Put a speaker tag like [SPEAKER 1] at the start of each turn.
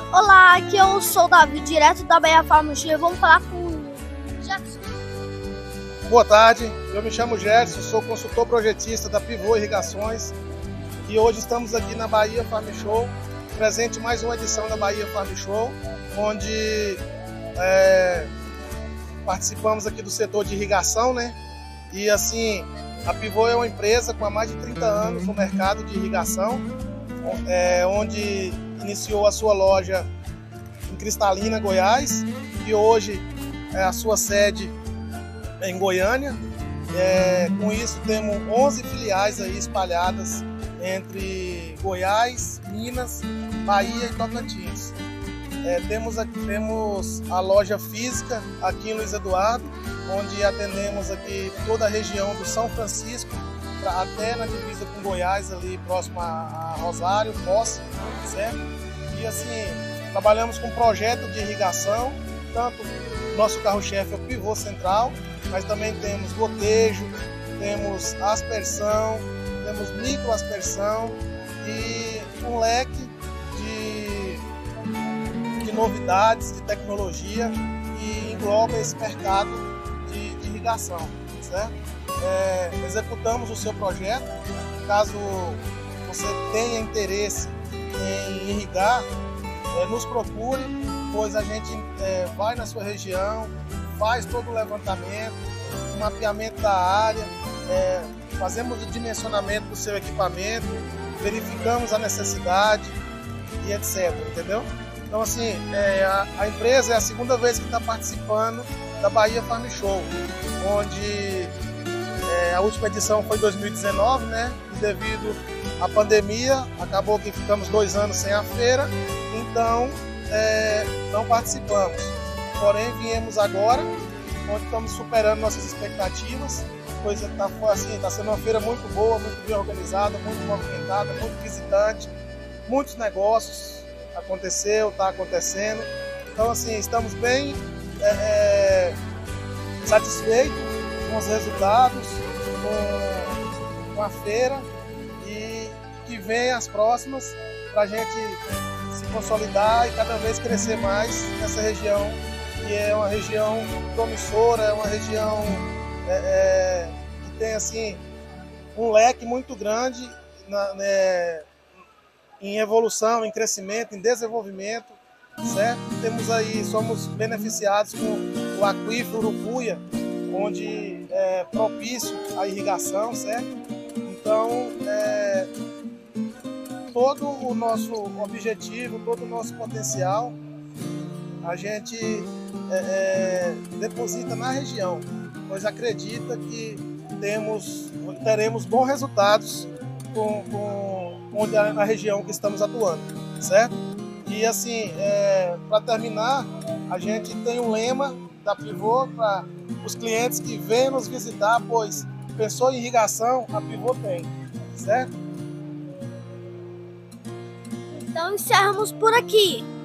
[SPEAKER 1] Olá, aqui eu sou o Davi, direto da Bahia Farm Show. Vamos falar com o Jackson.
[SPEAKER 2] Boa tarde, eu me chamo Gerson, sou consultor projetista da Pivô Irrigações e hoje estamos aqui na Bahia Farm Show, presente em mais uma edição da Bahia Farm Show, onde participamos aqui do setor de irrigação, né? E assim, a Pivô é uma empresa com há mais de 30 anos no mercado de irrigação, onde iniciou a sua loja em Cristalina, Goiás, e hoje é a sua sede em Goiânia. Com isso temos 11 filiais aí espalhadas entre Goiás, Minas, Bahia e Tocantins. Temos a loja física aqui em Luiz Eduardo, onde atendemos aqui toda a região do São Francisco, até na divisa com Goiás, ali próximo a Rosário, Posse, certo? E assim, trabalhamos com projeto de irrigação, tanto nosso carro-chefe é o pivô central, mas também temos gotejo, temos aspersão, temos microaspersão e um leque de novidades, de tecnologia que engloba esse mercado de irrigação, certo? Executamos o seu projeto. Caso você tenha interesse em irrigar, nos procure, pois a gente vai na sua região, faz todo o levantamento, o mapeamento da área, fazemos o dimensionamento do seu equipamento, verificamos a necessidade e etc, entendeu? Então assim, a empresa é a segunda vez que está participando da Bahia Farm Show, onde a última edição foi em 2019, né? E devido à pandemia, acabou que ficamos 2 anos sem a feira, então não participamos. Porém, viemos agora, onde estamos superando nossas expectativas, pois está sendo uma feira muito boa, muito bem organizada, muito movimentada, muito visitante, muitos negócios está acontecendo. Então, assim, estamos bem satisfeitos com os resultados, com a feira, e que vem as próximas para a gente se consolidar e cada vez crescer mais nessa região, que é uma região promissora, é uma região que tem assim um leque muito grande em evolução, em crescimento, em desenvolvimento, certo? Temos aí, somos beneficiados com o aquífero Urucuia, onde é propício à irrigação, certo? Então, todo o nosso objetivo, todo o nosso potencial, a gente deposita na região, pois acredita que teremos bons resultados na região que estamos atuando, certo? E assim, para terminar, a gente tem um lema da Pivô para os clientes que vêm nos visitar, pois pensou em irrigação, a Pivô tem, certo?
[SPEAKER 1] Então encerramos por aqui.